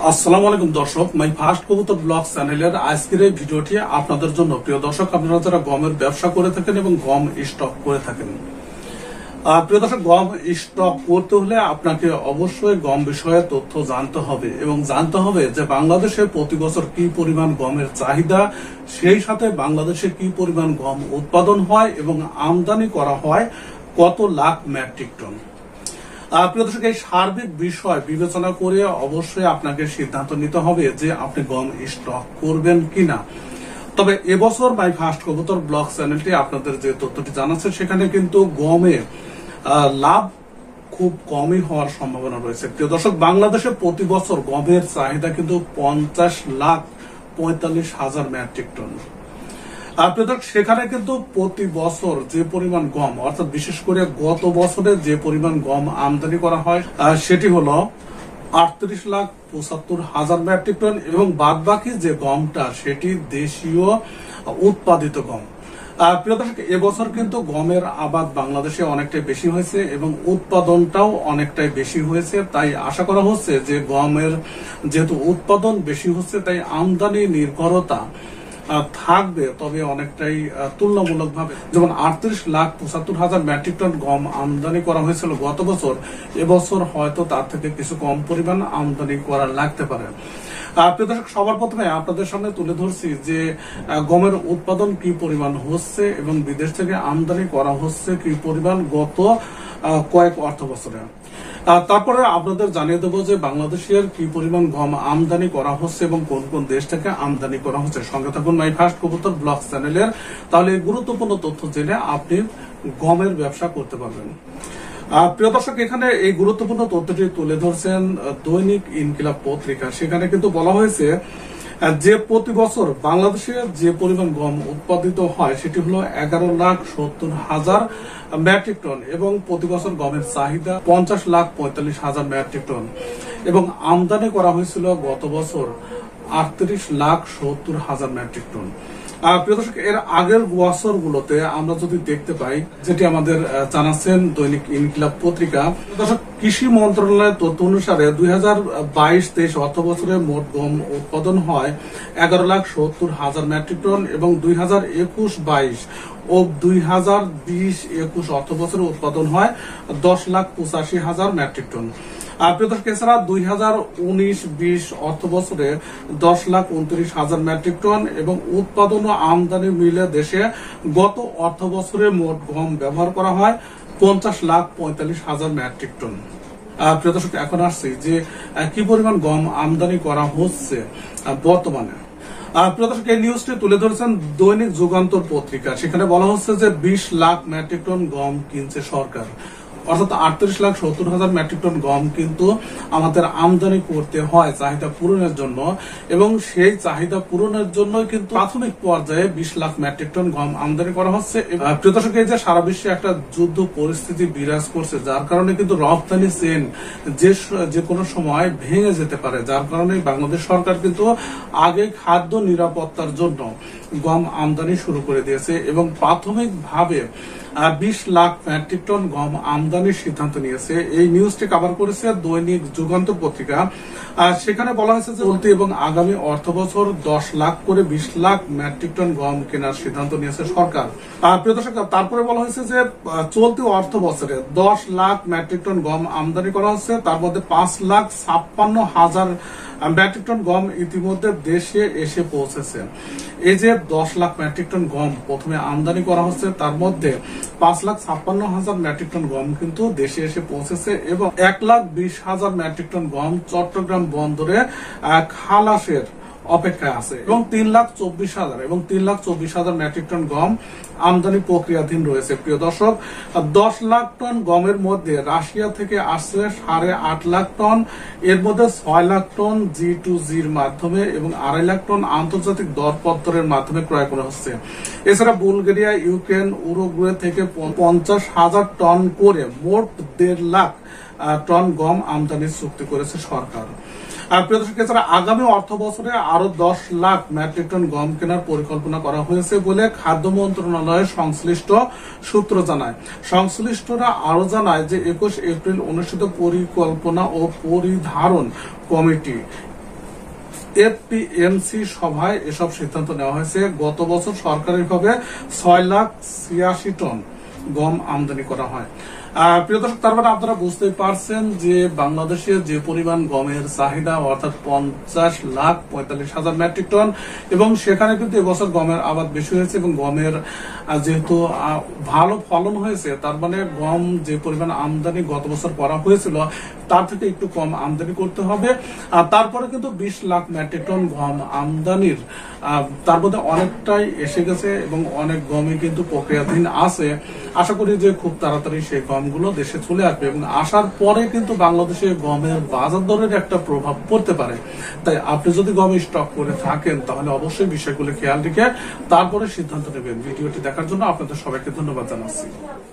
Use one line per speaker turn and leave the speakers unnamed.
আসসালামু আলাইকুম দর্শক, মাই ফার্স্ট কবুতর ব্লগ চ্যানেলের আজকের এই ভিডিওটি আপনাদের জন্য। প্রিয় দর্শক, আপনারা যারা গমের ব্যবসা করে থাকেন এবং গম স্টক করে থাকেন, প্রিয় দর্শক, গম স্টক করতে হলে আপনাকে অবশ্যই গম বিষয়ে তথ্য জানতে হবে এবং জানতে হবে যে বাংলাদেশে প্রতি বছর কি পরিমাণ গমের চাহিদা, সেই সাথে বাংলাদেশে কি পরিমাণ গম উৎপাদন হয় এবং আমদানি করা হয় কত লাখ মেট্রিক টন। প্রিয় দর্শক, এই সার্বিক বিষয় বিবেচনা করে অবশ্যই আপনাকে সিদ্ধান্ত নিতে হবে যে আপনি গম স্টক করবেন কিনা। তবে এবছর মাই ফার্স্ট কবুতর ব্লগ চ্যানেলটি আপনাদের যে তথ্যটি জানাচ্ছে, সেখানে কিন্তু গমে লাভ খুব কমই হওয়ার সম্ভাবনা রয়েছে। প্রিয় দর্শক, বাংলাদেশে প্রতি বছর গমের চাহিদা কিন্তু 50,45,000 মেট্রিক টন। সেখানে কিন্তু প্রতি বছর যে পরিমাণ গম, অর্থাৎ বিশেষ করে গত বছরে যে পরিমাণ গম আমদানি করা হয় সেটি হলো 38,75,000 মেট্রিক টন এবং বাদ বাকি যে গমটা সেটি দেশীয় উৎপাদিত গম। প্রিয় দর্শক, এবছর কিন্তু গমের আবাদ বাংলাদেশে অনেকটাই বেশি হয়েছে এবং উৎপাদনটাও অনেকটাই বেশি হয়েছে। তাই আশা করা হচ্ছে যে গমের যেহেতু উৎপাদন বেশি হচ্ছে, তাই আমদানি নির্ভরতা থাকবে, তবে অনেকটাই তুলনামূলকভাবে। যেমন 38,75,000 মেট্রিক টন গম আমদানি করা হয়েছিল গত বছর, এবছর হয়তো তার থেকে কিছু কম পরিমাণ আমদানি করা লাগতে পারে। প্রিয় দর্শক, সবার প্রথমে আপনাদের সামনে তুলে ধরছি যে গমের উৎপাদন কি পরিমাণ হচ্ছে এবং বিদেশ থেকে আমদানি করা হচ্ছে কি পরিমাণ গত কয়েক অর্থ বছরে। তারপরে আপনাদের জানিয়ে দেবো যে বাংলাদেশের কি পরিমাণ গম আমদানি করা হচ্ছে এবং কোন কোন দেশ থেকে আমদানি করা হচ্ছে। সঙ্গে থাকুন মাই ফার্স্ট কবুতর ব্লগ চ্যানেলের, তাহলে এই গুরুত্বপূর্ণ তথ্য জেনে আপনি গমের ব্যবসা করতে পারবেন। প্রিয় দর্শক, এখানে এই গুরুত্বপূর্ণ তথ্যটি তুলে ধরছেন দৈনিক ইনকিলাব পত্রিকা। সেখানে কিন্তু বলা হয়েছে যে প্রতি বছর বাংলাদেশে যে পরিমাণ গম উৎপাদিত হয় সেটি হলো 11,70,000 মেট্রিক টন এবং প্রতি বছর গমের চাহিদা 50,45,000 মেট্রিক টন এবং আমদানি করা হয়েছিল গত বছর 38,70,000 মেট্রিক টন। প্রিয় দর্শক, এর আগের বছরগুলোতে আমরা যদি দেখতে পাই, যেটি আমাদের জানাচ্ছেন দৈনিক ইনকিলাব পত্রিকা, দর্শক, কৃষি মন্ত্রণালয়ের তথ্য অনুসারে 2022-23 অর্থ বছরে মোট গম উৎপাদন হয় 11,70,000 মেট্রিক টন এবং 2021-22 ও 2020-21 অর্থ বছরে উৎপাদন হয় 10,85,000 মেট্রিক টন। এছাড়া 2019-20 অর্থ বছরে 10,29,000 মেট্রিক টন এবং উৎপাদন ও আমদানি মিলে দেশে গত অর্থ বছরে মোট গম ব্যবহার করা হয় 50,45,000 মেট্রিক টন। প্রিয় দর্শক, এখন আসছি যে কি পরিমাণ গম আমদানি করা হচ্ছে বর্তমানে। প্রিয় দর্শক, এই নিউজটি তুলে ধরেছেন দৈনিক যুগান্তর পত্রিকা। সেখানে বলা হচ্ছে যে 20 লাখ মেট্রিক টন গম কিনছে সরকার, অর্থাৎ 38,70,000 মেট্রিক টন গম কিন্তু আমাদের আমদানি করতে হয় চাহিদা পূরণের জন্য এবং সেই চাহিদা পূরণের জন্য কিন্তু প্রাথমিক পর্যায়ে 20 লাখ মেট্রিক টন গম আমদানি করা হচ্ছে। প্রিয় দর্শক, এই যে সারা বিশ্বে একটা যুদ্ধ পরিস্থিতি বিরাজ করছে, যার কারণে কিন্তু রপ্তানি চেইন যে কোনো সময় ভেঙে যেতে পারে, যার কারণে বাংলাদেশ সরকার কিন্তু আগে খাদ্য নিরাপত্তার জন্য গম আমদানি শুরু করে দিয়েছে এবং প্রাথমিকভাবে 20 লাখ মেট্রিক টন গম আমদানির সিদ্ধান্ত নিয়েছে। এই নিউজটি কভার করেছে দৈনিক যুগান্তর পত্রিকা। সেখানে বলা হয়েছে যে চলতি এবং আগামী অর্থ বছর 10 লাখ করে 20 লাখ মেট্রিক টন গম কেনার সিদ্ধান্ত নিয়েছে সরকার। প্রিয় দর্শক, তারপরে বলা হয়েছে যে চলতি অর্থ বছরে 10 লাখ মেট্রিক টন গম আমদানি করা হচ্ছে, তার মধ্যে 5,56,000 মেট্রিক টন গম ইতিমধ্যে দেশে এসে পৌঁছেছে। এই যে 10 লাখ মেট্রিক টন গম প্রথমে আমদানি করা হচ্ছে, তার মধ্যে 5,56,000 মেট্রিক টন গম কিন্তু দেশে এসে পৌঁছেছে এবং 1,20,000 মেট্রিক টন গম চট্টগ্রাম বন্দরে খালাসের অপেক্ষায় আছে এবং 3,24,000 মেট্রিক টন গম আমদানি প্রক্রিয়াধীন রয়েছে। প্রিয় দর্শক, 10 লাখ টন গমের মধ্যে রাশিয়া থেকে আসছে 8.5 লাখ টন, এর মধ্যে 6 লাখ টন G2G'র মাধ্যমে এবং 2.5 লাখ টন আন্তর্জাতিক দরপত্রের মাধ্যমে ক্রয় করা হচ্ছে। এছাড়া বুলগেরিয়া, ইউক্রেন, উরুগুয়ে থেকে 50,000 টন করে মোট 1.5 লাখ টন গম আমদানির চুক্তি করেছে সরকার। প্রিয় দর্শক, এছাড়া আগামী অর্থ বছরে আরো 10 লাখ মেট্রিক টন গম কেনার পরিকল্পনা করা হয়েছে বলে খাদ্য মন্ত্রণালয়ের সংশ্লিষ্ট সূত্র জানায়। সংশ্লিষ্টরা আরো জানায় যে 21 এপ্রিল অনুষ্ঠিত পরিকল্পনা ও পরিধারণ কমিটি এফপিএমসি সভায় এসব সিদ্ধান্ত নেওয়া হয়েছে। গত বছর সরকারিভাবে 6,86,000 টন গম আমদানি করা হয়। প্রিয় দর্শক, তার মানে আপনারা বুঝতে পারছেন যে বাংলাদেশে যে পরিমাণ গমের চাহিদা, অর্থাৎ 50,45,000 মেট্রিক টন, এবং সেখানে কিন্তু এবছর গমের আবাদ বেশি হয়েছে এবং গমের যেহেতু ভালো ফলন হয়েছে, তার মানে গম যে পরিমাণ আমদানি গত বছর করা হয়েছিল তার থেকে একটু কম আমদানি করতে হবে। আর তারপরে কিন্তু 20 লাখ মেট্রিক টন গম আমদানির তার মধ্যে অনেকটাই এসে গেছে এবং অনেক গমই কিন্তু প্রক্রিয়াধীন আছে। আশা করি যে খুব তাড়াতাড়ি সেই গমগুলো দেশে চলে আসবে এবং আসার পরে কিন্তু বাংলাদেশে গমের বাজার দরের একটা প্রভাব পড়তে পারে। তাই আপনি যদি গম স্টক করে থাকেন তাহলে অবশ্যই বিষয়গুলো খেয়াল রেখে তারপরে সিদ্ধান্ত নেবেন। ভিডিওটি দেখার জন্য আপনাদের সবাইকে ধন্যবাদ জানাচ্ছি।